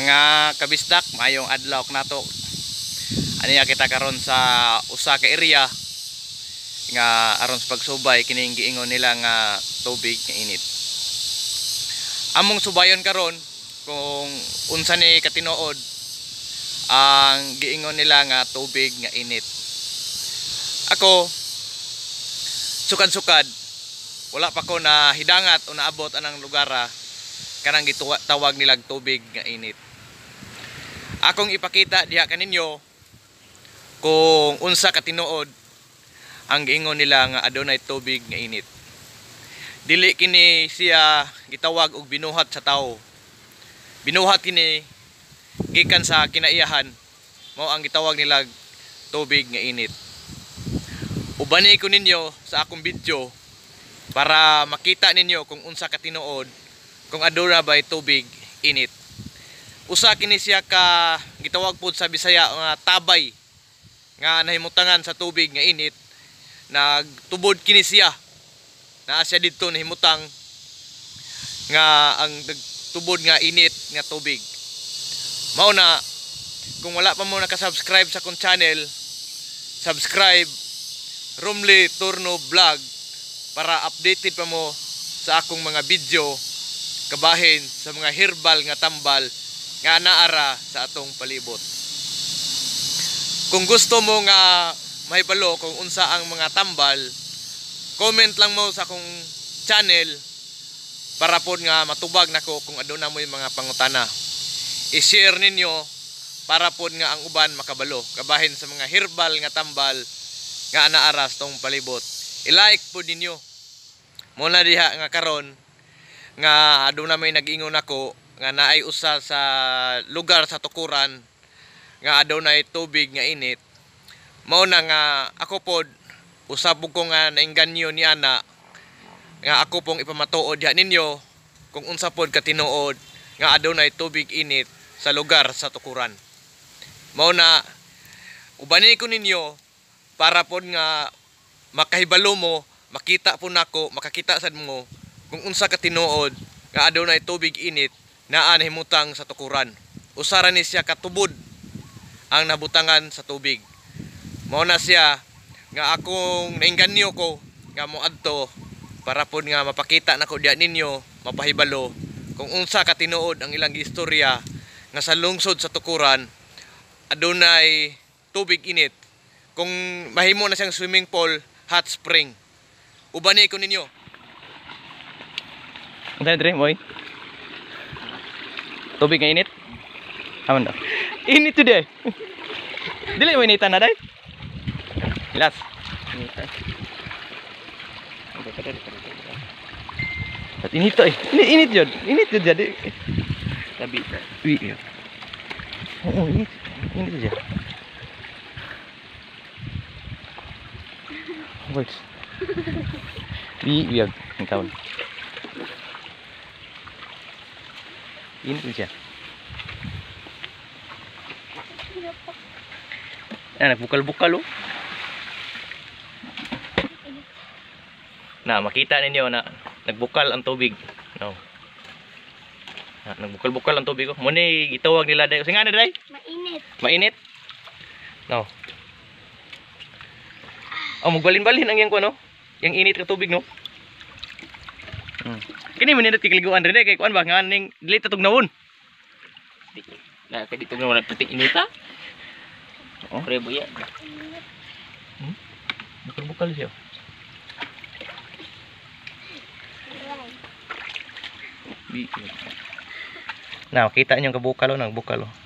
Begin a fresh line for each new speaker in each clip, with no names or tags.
Mga kabisdak, mayong adlaw nato. Aniya kita karon sa usa ka area nga aron sa pagsubay kining giingon nila nga tubig nga init. Among subayon karon kung unsa ni katinuod ang giingon nila nga tubig nga init. Ako sukad-sukad wala pa ko na hidangat o naabot anang lugara kanang gitawag nilag tubig nga init. Akong ipakita diha kaninyo kung unsa katinuod ang giingon nila nga adunay tubig nga init. Dili kini siya gitawag og binuhat sa tawo. Binuhat kini gikan sa kinaiyahan, mao ang gitawag nila tubig nga init. Ubani ko ninyo sa akong video para makita ninyo kung unsa katinuod kung aduna bay tubig init. Usa kini siya ka gitawag pod sa Bisaya nga tabay nga nahimutangan sa tubig nga init. Nagtubod kini siya naa siya didto nahimutang nga ang tubod nga init nga tubig. Mao na kung wala pa mo naka-subscribe sa akong channel, subscribe Romly Turno Vlog para updated pa mo sa akong mga video kabahin sa mga herbal nga tambal nga naara sa atong palibot. Kung gusto mo nga mahibalo kung unsa ang mga tambal, comment lang mo sa akong channel para pod nga matubag nako kung aduna mo yung mga pangutana. I-share ninyo para pod nga ang uban makabalo kabahin sa mga herbal nga tambal nga naara sa tong palibot. I-like pod ninyo. Muna diha nga karon nga aduna may nag-ingon ako nga naay usa sa lugar sa tukuran nga adunay tubig nga init. Mao na nga ako pod usab ko nga nainganyo ni ana nga ako pong ipamatuod diha ninyo kung unsa pod katinuod nga adunay tubig init sa lugar sa tukuran. Mao na ubani ko ninyo para pod nga makahibalo mo, makita po nako, makakita sad mo kung unsa katinuod nga adunay tubig init naa nahimutang sa tukuran. Usara ni siya katubod ang nabutangan sa tubig. Mao na siya nga akong nainganyo ko nga moadto para pod nga mapakita nako diha ninyo, mapahibalo kung unsa katinuod ang ilang istorya nga sa lungsod sa tukuran adunay tubig init. Kung mahimo na siyang swimming pool, hot spring. Ubani ko ninyo. Untay dire boy. Tubig nga init. Aman daw. Init today. Dili mo initan na day. Ilas. Initan. At init eh. Init jud. Init jud jadi. Tabi. Wi. Oo, init. Init jud. Wait. Wi, ang taon. Init siya. Nagbukal-bukal oh. Na makita ninyo na nagbukal ang tubig. No. Nagbukal-bukal ang tubig oh. Muna gitawag nila day. Singa na day? Mainit. Mainit? No. Oh, magbalin-balin ang yang ko no. Yang init ka tubig no. Kini manindot kikiliguan rin kay kuan ba nga ning dili ta tugnawon. Na kay dito na nagputik inita. Oh, prebo ya. Bukal-bukal siya. Nah, kita niyo kabukal oh, nagbukal oh.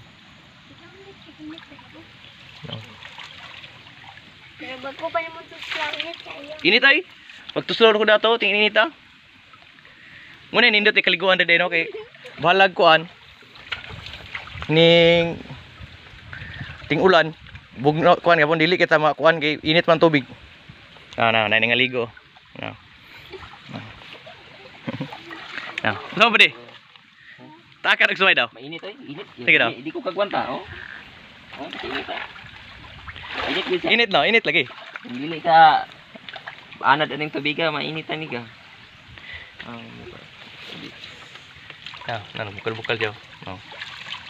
No. Pero bago pa naman tuslang init kayo. Init ay. Pag tuslor ko dato, ting init ah. Muna nindot ikaliguan rin no kay bahalag kuan ning ting ulan bugno kuan gapon dili kita makuan kay init man tubig. Na ningaligo. Na. Na. So ba di? Taka nagsuway daw. Mainit ay, init. Sige daw. Di ko kagwanta oh. Oh, init ah. Init bisa. Init no, init lagi. Dili ka anad aning tubig ka, mainit ani ka. Ah, bukal-bukal siya. No.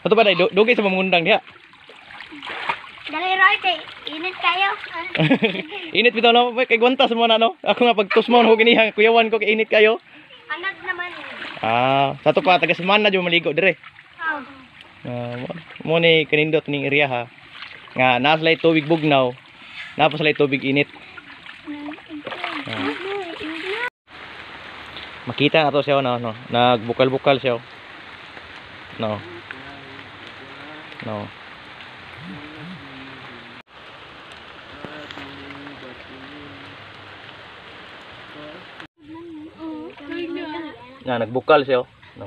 Ato ba day dugay sa mamungundang diha.
Dali Roy, kay init kayo.
Init bitaw na kay gwantas mo na no. Ako nga pagtusmon ho giniha kuyawan ko kay init kayo.
Anad naman.
Sa to pa taga semana jud maligo dire.
Oh.
Mo ni kanindot ning area ha. Nga naslay tubig bugnaw. Napos lay tubig init. Makita na to siya no. Nagbukal-bukal siya. No. Nagbukal siya. No.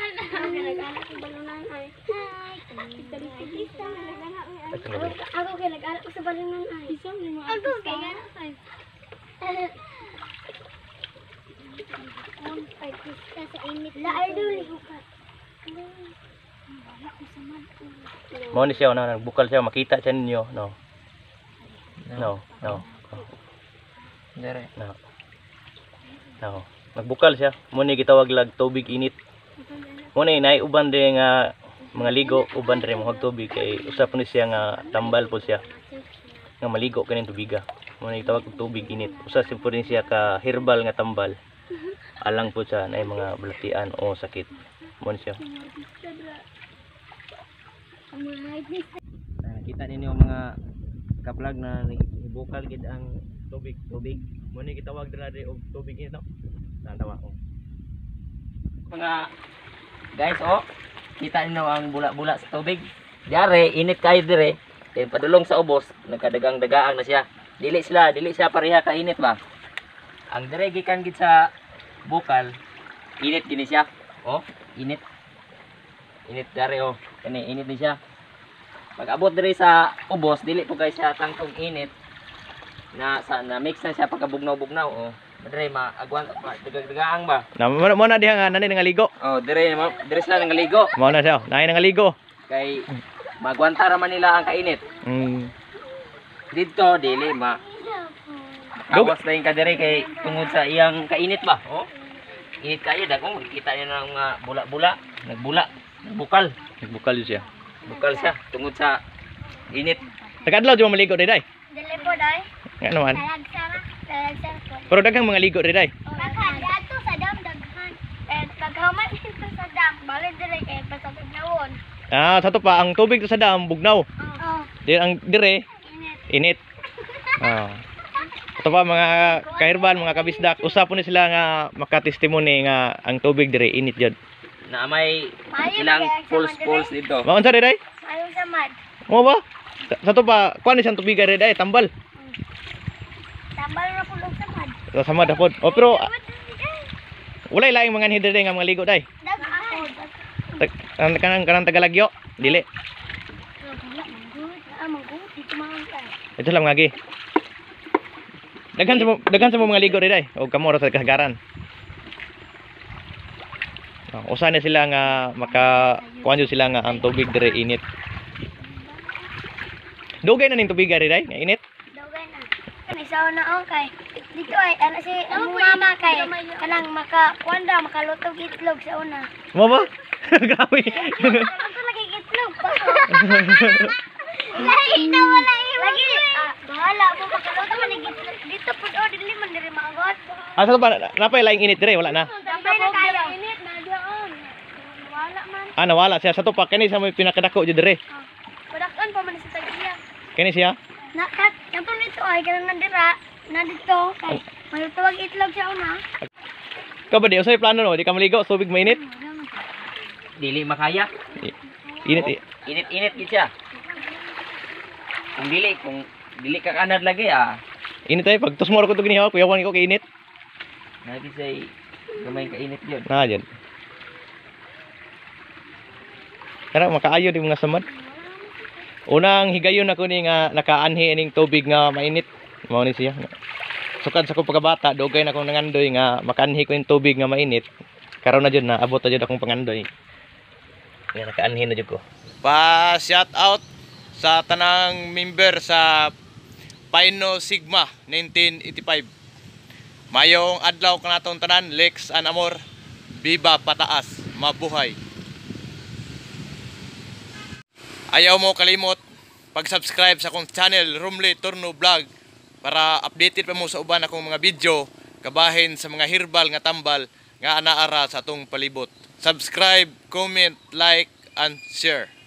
Ako kay nag-alak ko sa balunan ay. Ako kay ay. Ay, pista sa init. Laay duli bukas.
Mo ni siya nagbukal siya makita siya ninyo no.
Dire.
No. Nagbukal siya. Mo ni gitawag lag tubig init. Mo ni nay uban dire nga mga ligo uban dire mo tubig kay usap ni siya nga tambal po siya. Nga maligo kanin tubiga. Mo ni gitawag og tubig init. Usa si po rin siya ka herbal nga tambal. Alang po siya na mga balatian o sakit. Mo ni siya. Nakita ninyo mga kaplag na ibukal gid ang tubig. Mo ni gitawag dira og tubig init no. Tawa ko.
Mga guys, kita niyo ang bula-bula sa tubig. Diare init kayo dire. Kay padulong sa ubos, nagkadagang-dagaang na siya. Dili siya pareha ka init ba? Ang dire gikan gid sa bukal, init gini siya. Init. Init dare kani init ni siya. Pag abot dire sa ubos, dili po guys siya tangtong init. Na mix na siya pagkabugnaw-bugnaw dire maagwan dagagaang ba.
Mo na diha nga nani nangaligo.
Dire sila nangaligo.
Mo na siya, nai nangaligo.
Kay magwanta ra man nila ang kainit. Dito dili awas na yung kadiri kay tungod sa iyang kainit ba. Init kayo dagong makikita niyo ng mga bula-bula, nagbukal
siya.
Bukal siya tungod sa init.
Tagadlaw di mo maligo day.
Dili po day.
Nga naman.
Talagsara po.
Pero daghang mga ligo day.
Ato sa dam daghan. Paghaman dito sa dam, balik dire kay pasabugnaon.
Sa to pa ang tubig sa dam bugnaw. Ang dire init. Ito pa mga kairban, mga kabisdak, usapon ni sila nga makatestimony nga ang tubig dire init jud.
Na may ilang pulse dito.
Mao unsa day?
Ayong samad.
Mo ba? Sa to pa kuan ni siyang tubig day tambal.
Tambal ra pulog samad.
Sama dapod. Pero walay laing mga hidre nga mga ligo day. Kanang Tagalagyo, dili. Ito lang ngagi. Daghan sa mga ligo day o kamo ra sa kasagaran. Usa na sila nga kuan sila nga ang tubig dire init. Dugay na ning tubig dire day nga init.
Dugay na. Kani sa una kay dito ay ana si mama kay kanang makalutog itlog sa una.
Mo ba? Grabe.
Ano lagi itlog pa? Lagi na wala lagi. Bahala mo makalutog man itlog. Dito pud dili man diri maagot.
Asa ba napay laing init dire wala na.
Napay na kayo init na diyon. Wala man.
Nawala siya sa to pa kani sa may pinakadako jud dire.
Padakon pa man sa tagiya.
Kani siya?
Nakat, kanto nito ay kanang nandira na dito kay malutog itlog sa una.
Ka ba di usay plano no, di ka maligo tubig mainit.
Dili makaya.
Init.
Init gid siya. Kung dili ka kanad lagi
Init ay pag tusmor ko to ginihaw kuyawan ko kay init.
Nagi say gamay ka init yun.
Na dyan. Kaya makaayo di mga samad. Unang higayon ako ni nga nakaanhi ining tubig nga mainit. Mao ni siya. Sukad sa ko pagkabata, dugay na akong nangandoy nga makaanhi ko yung tubig nga mainit. Karon na jud na abot na jud akong pangandoy. Nga nakaanhi na jud ko. Pa shout out sa tanang member sa Pino Sigma 1985. Mayong adlaw kanatong tanan, Lex and Amor. Viva pataas, mabuhay. Ayaw mo kalimot pag-subscribe sa akong channel Romly Turno Vlog para updated pa mo sa uban akong mga video kabahin sa mga herbal nga tambal nga anaara sa atong palibot. Subscribe, comment, like, and share.